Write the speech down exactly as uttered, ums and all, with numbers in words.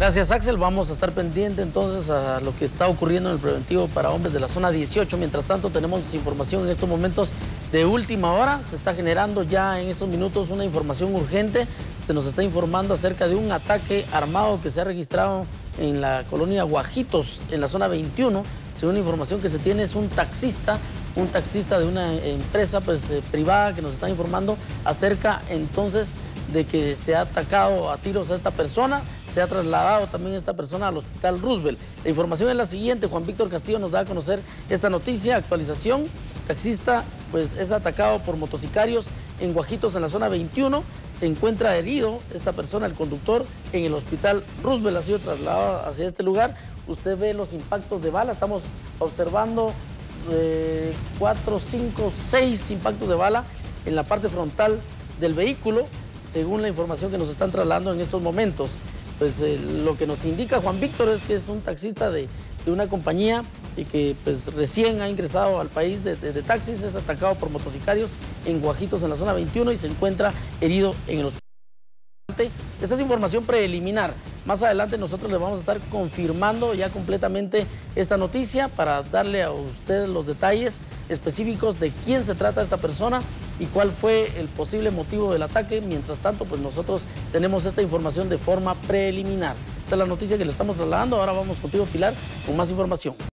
Gracias, Axel. Vamos a estar pendiente entonces a lo que está ocurriendo en el preventivo para hombres de la zona dieciocho. Mientras tanto, tenemos información en estos momentos de última hora. Se está generando ya en estos minutos una información urgente. Se nos está informando acerca de un ataque armado que se ha registrado en la colonia Guajitos, en la zona veintiuno. Según la información que se tiene, es un taxista, un taxista de una empresa pues, eh, privada que nos está informando acerca entonces de que se ha atacado a tiros a esta persona. Se ha trasladado también esta persona al hospital Roosevelt. La información es la siguiente: Juan Víctor Castillo nos da a conocer esta noticia, actualización. Taxista pues es atacado por motocicarios en Guajitos, en la zona veintiuno. Se encuentra herido esta persona, el conductor, en el hospital Roosevelt. Ha sido trasladado hacia este lugar. Usted ve los impactos de bala. Estamos observando eh, cuatro, cinco, seis impactos de bala en la parte frontal del vehículo, según la información que nos están trasladando en estos momentos. Pues eh, lo que nos indica Juan Víctor es que es un taxista de, de una compañía y que pues recién ha ingresado al país de, de, de taxis. Es atacado por motocicarios en Guajitos, en la zona veintiuno, y se encuentra herido en el hospital. Esta es información preliminar. Más adelante nosotros le vamos a estar confirmando ya completamente esta noticia para darle a ustedes los detalles específicos de quién se trata esta persona y cuál fue el posible motivo del ataque. Mientras tanto, pues nosotros tenemos esta información de forma preliminar. Esta es la noticia que le estamos trasladando. Ahora vamos contigo, Pilar, con más información.